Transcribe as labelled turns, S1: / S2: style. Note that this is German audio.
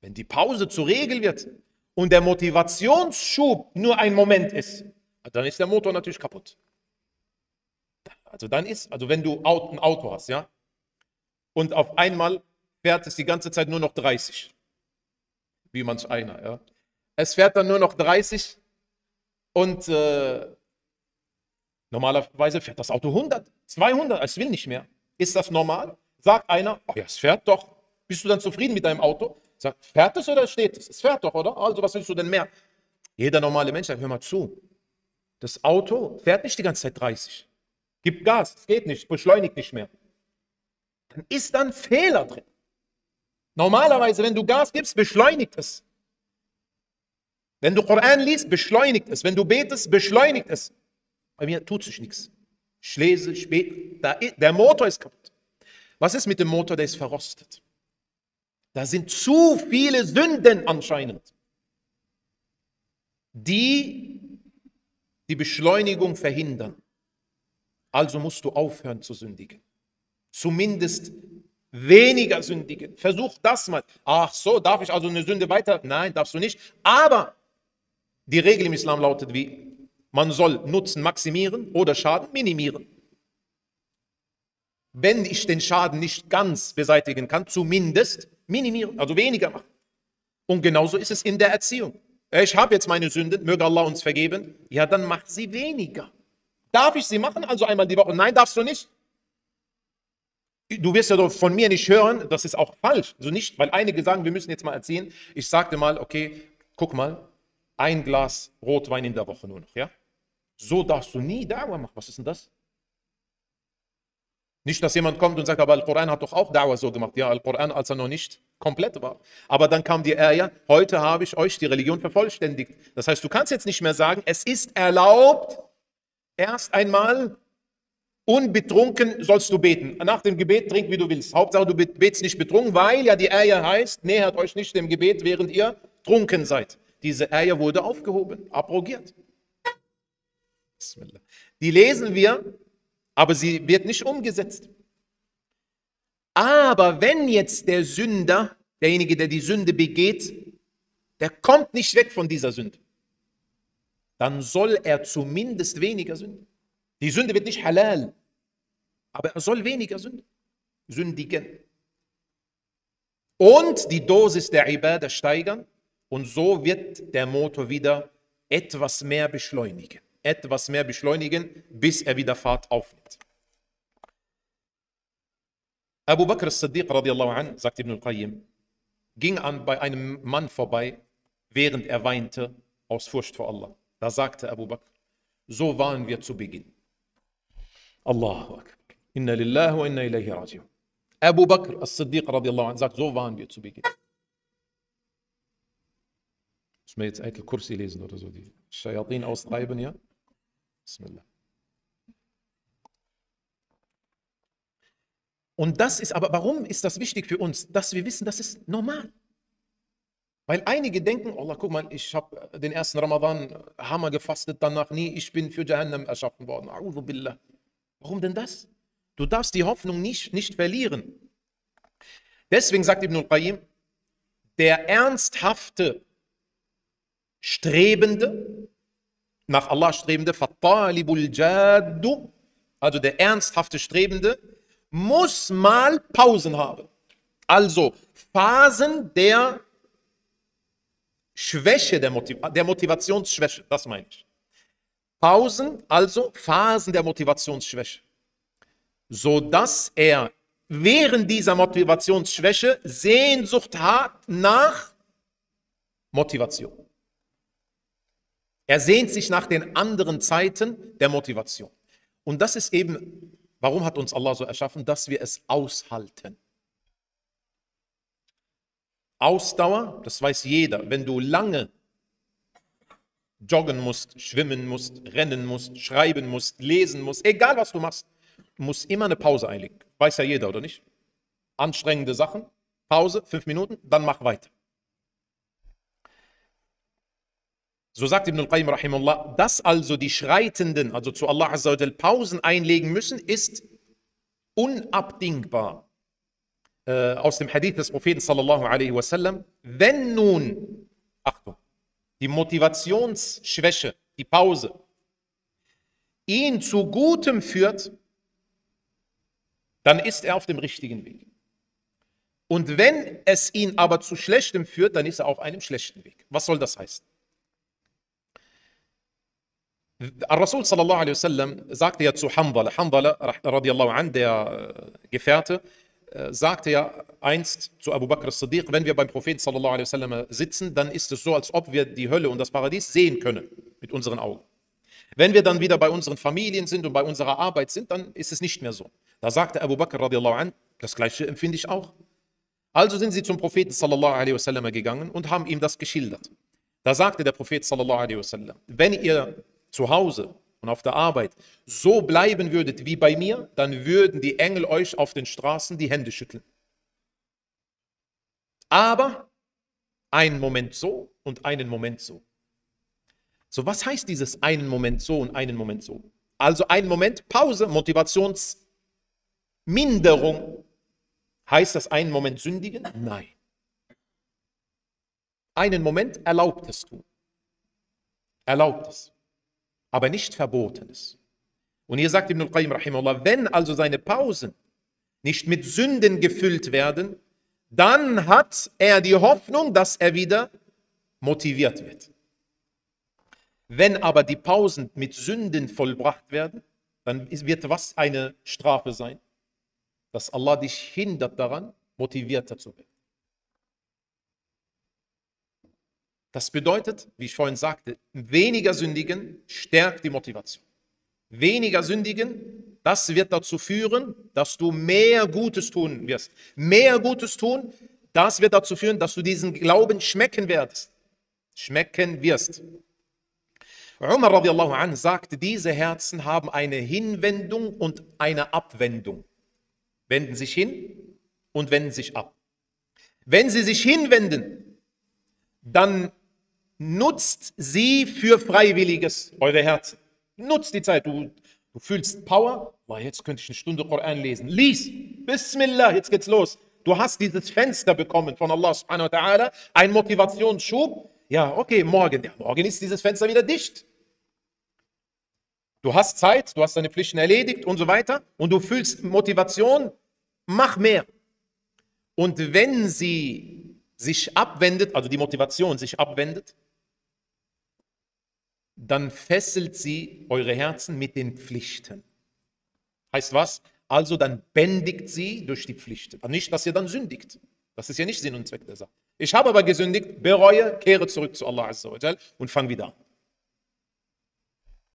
S1: Wenn die Pause zur Regel wird und der Motivationsschub nur ein Moment ist, dann ist der Motor natürlich kaputt. Also wenn du ein Auto hast, ja, und auf einmal fährt es die ganze Zeit nur noch 30, wie manch einer, ja. Es fährt dann nur noch 30 und normalerweise fährt das Auto 100, 200, es will nicht mehr. Ist das normal? Sagt einer, oh ja, es fährt doch. Bist du dann zufrieden mit deinem Auto? Sagt, fährt es oder steht es? Es fährt doch, oder? Also was willst du denn mehr? Jeder normale Mensch sagt, hör mal zu. Das Auto fährt nicht die ganze Zeit 30. Gib Gas, es geht nicht, beschleunigt nicht mehr. Dann ist da ein Fehler drin. Normalerweise, wenn du Gas gibst, beschleunigt es. Wenn du Koran liest, beschleunigt es. Wenn du betest, beschleunigt es. Bei mir tut sich nichts. Ich lese, der Motor ist kaputt. Was ist mit dem Motor? Der ist verrostet. Da sind zu viele Sünden anscheinend, die die Beschleunigung verhindern. Also musst du aufhören zu sündigen. Zumindest weniger sündigen. Versuch das mal. Ach so, darf ich also eine Sünde weiter? Nein, darfst du nicht. Aber die Regel im Islam lautet wie? Man soll Nutzen maximieren oder Schaden minimieren. Wenn ich den Schaden nicht ganz beseitigen kann, zumindest minimieren, also weniger machen. Und genauso ist es in der Erziehung. Ich habe jetzt meine Sünden, möge Allah uns vergeben. Ja, dann mach sie weniger. Darf ich sie machen? Also einmal die Woche? Nein, darfst du nicht. Du wirst ja doch von mir nicht hören, das ist auch falsch. Also nicht, weil einige sagen, wir müssen jetzt mal erziehen. Ich sagte mal, okay, guck mal, ein Glas Rotwein in der Woche nur noch, ja? So darfst du nie Da'wah machen. Was ist denn das? Nicht, dass jemand kommt und sagt, aber Al-Quran hat doch auch Da'wah so gemacht. Ja, Al-Quran, als er noch nicht komplett war. Aber dann kam die Ayah, heute habe ich euch die Religion vervollständigt. Das heißt, du kannst jetzt nicht mehr sagen, es ist erlaubt, erst einmal unbetrunken sollst du beten. Nach dem Gebet trink, wie du willst. Hauptsache, du betest nicht betrunken, weil ja die Ayah heißt, nähert euch nicht dem Gebet, während ihr trunken seid. Diese Ayah wurde aufgehoben, abrogiert. Bismillah. Die lesen wir, aber sie wird nicht umgesetzt. Aber wenn jetzt der Sünder, derjenige, der die Sünde begeht, der kommt nicht weg von dieser Sünde, dann soll er zumindest weniger sündigen. Die Sünde wird nicht halal, aber er soll weniger sündigen. Und die Dosis der Ibadah steigern und so wird der Motor wieder etwas mehr beschleunigen. Bis er wieder Fahrt aufnimmt. Abu Bakr as-Siddiq radiallahu anh, sagt Ibn al-Qayyim, ging bei einem Mann vorbei, während er weinte, aus Furcht vor Allah. Da sagte Abu Bakr, so waren wir zu Beginn. Allahu Akbar. Inna lillahi wa inna ilayhi raji'un. Abu Bakr as-Siddiq radiallahu anh sagt, so waren wir zu Beginn. Müssen wir jetzt Ayatul Kursi lesen oder so, die Shayatin austreiben, ja? Bismillah. Und das ist aber, warum ist das wichtig für uns? Dass wir wissen, das ist normal. Weil einige denken, Allah, guck mal, ich habe den ersten Ramadan Hammer gefastet, danach nie, ich bin für Jahannam erschaffen worden. A'udhu billah. Warum denn das? Du darfst die Hoffnung nicht verlieren. Deswegen sagt Ibn al-Qayyim, der ernsthafte Strebende, nach Allah Strebende, Fattalibul Jaddu, also der ernsthafte Strebende, muss mal Pausen haben. Also Phasen der Schwäche, der Motivationsschwäche, das meine ich. Pausen, also Phasen der Motivationsschwäche, sodass er während dieser Motivationsschwäche Sehnsucht hat nach Motivation. Er sehnt sich nach den anderen Zeiten der Motivation. Und das ist eben, warum hat uns Allah so erschaffen, dass wir es aushalten. Ausdauer, das weiß jeder, wenn du lange joggen musst, schwimmen musst, rennen musst, schreiben musst, lesen musst, egal was du machst, muss immer eine Pause einlegen. Weiß ja jeder, oder nicht? Anstrengende Sachen, Pause, 5 Minuten, dann mach weiter. So sagt Ibn al-Qayyim rahimahullah, dass also die Schreitenden, also zu Allah Azza wa Jal, Pausen einlegen müssen, ist unabdingbar. aus dem Hadith des Propheten sallallahu alaihi wasallam, wenn nun, Achtung, die Motivationsschwäche, die Pause, ihn zu Gutem führt, dann ist er auf dem richtigen Weg. Und wenn es ihn aber zu Schlechtem führt, dann ist er auf einem schlechten Weg. Was soll das heißen? Rasul sallallahu alaihi wasallam sagte ja zu Hanbala radiallahu an, der Gefährte, sagte ja einst zu Abu Bakr as-Siddiq, wenn wir beim Propheten sallallahu alaihi wasallam sitzen, dann ist es so, als ob wir die Hölle und das Paradies sehen können mit unseren Augen. Wenn wir dann wieder bei unseren Familien sind und bei unserer Arbeit sind, dann ist es nicht mehr so. Da sagte Abu Bakr radiallahu an, das Gleiche empfinde ich auch. Also sind sie zum Propheten sallallahu alaihi wasallam gegangen und haben ihm das geschildert. Da sagte der Prophet sallallahu alaihi wasallam, wenn ihr zu Hause und auf der Arbeit so bleiben würdet wie bei mir, dann würden die Engel euch auf den Straßen die Hände schütteln. Aber einen Moment so und einen Moment so. So, was heißt dieses einen Moment so und einen Moment so? Also einen Moment Pause, Motivationsminderung. Heißt das einen Moment sündigen? Nein. Einen Moment Erlaubtes tun. Erlaubtes. Aber nicht Verbotenes. Und hier sagt Ibn al-Qayyim rahimahullah, wenn also seine Pausen nicht mit Sünden gefüllt werden, dann hat er die Hoffnung, dass er wieder motiviert wird. Wenn aber die Pausen mit Sünden vollbracht werden, dann wird was eine Strafe sein? Dass Allah dich hindert daran, motivierter zu werden. Das bedeutet, wie ich vorhin sagte, weniger sündigen stärkt die Motivation. Weniger sündigen, das wird dazu führen, dass du mehr Gutes tun wirst. Mehr Gutes tun, das wird dazu führen, dass du diesen Glauben schmecken wirst. Umar radiallahu anh sagte, diese Herzen haben eine Hinwendung und eine Abwendung. Wenden sich hin und wenden sich ab. Wenn sie sich hinwenden, dann nutzt sie für Freiwilliges eure Herzen. Nutzt die Zeit. Du fühlst Power. Boah, jetzt könnte ich eine Stunde Koran lesen. Lies. Bismillah, jetzt geht's los. Du hast dieses Fenster bekommen von Allah subhanahu wa ta'ala. Ein Motivationsschub. Ja, okay, morgen. Ja, morgen ist dieses Fenster wieder dicht. Du hast Zeit, du hast deine Pflichten erledigt und so weiter. Und du fühlst Motivation. Mach mehr. Und wenn sie sich abwendet, also die Motivation sich abwendet, dann fesselt sie eure Herzen mit den Pflichten. Heißt was? Also dann bändigt sie durch die Pflichten. Aber nicht, dass ihr dann sündigt. Das ist ja nicht Sinn und Zweck der Sache. Ich habe aber gesündigt, bereue, kehre zurück zu Allah Azza wa Jal und fang wieder an.